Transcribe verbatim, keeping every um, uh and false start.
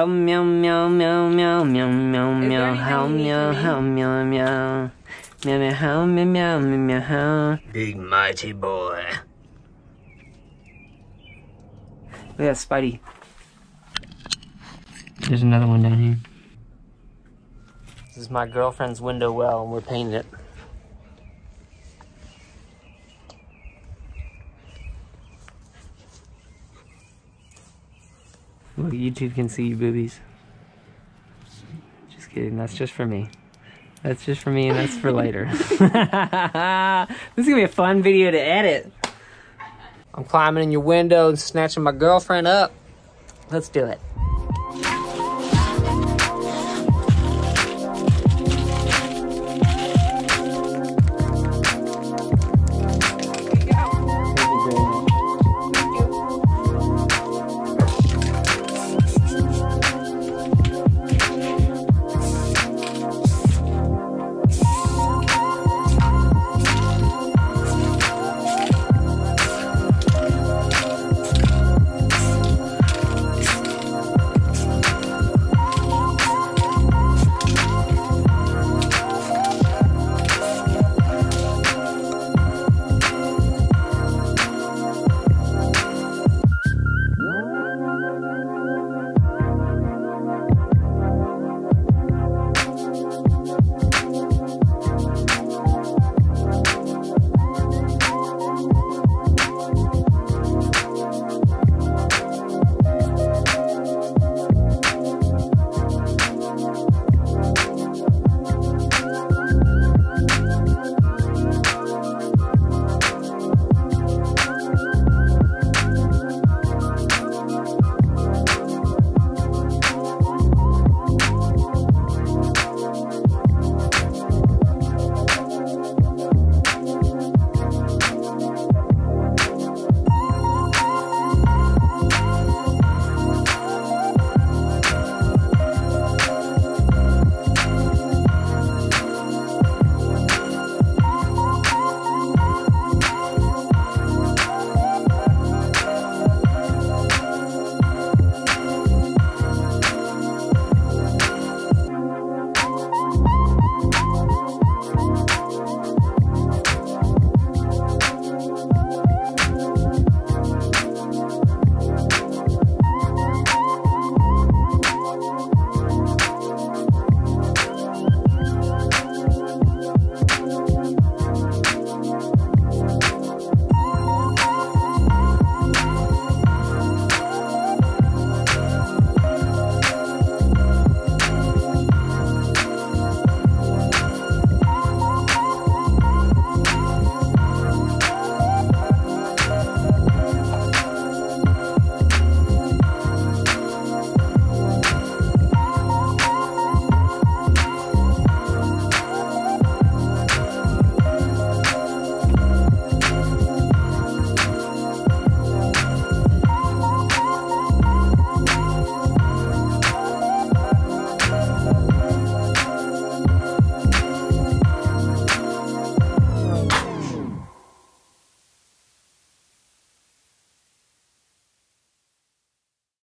How meow meow meow meow meow meow meow. How meow how meow meow. Meow meow how meow meow meow how. Big mighty boy. Look at that Spidey. There's another one down here. This is my girlfriend's window well, and we're painting it. Look, YouTube can see you boobies. Just kidding, that's just for me. That's just for me and that's for later. This is gonna be a fun video to edit. I'm climbing in your window and snatching my girlfriend up. Let's do it.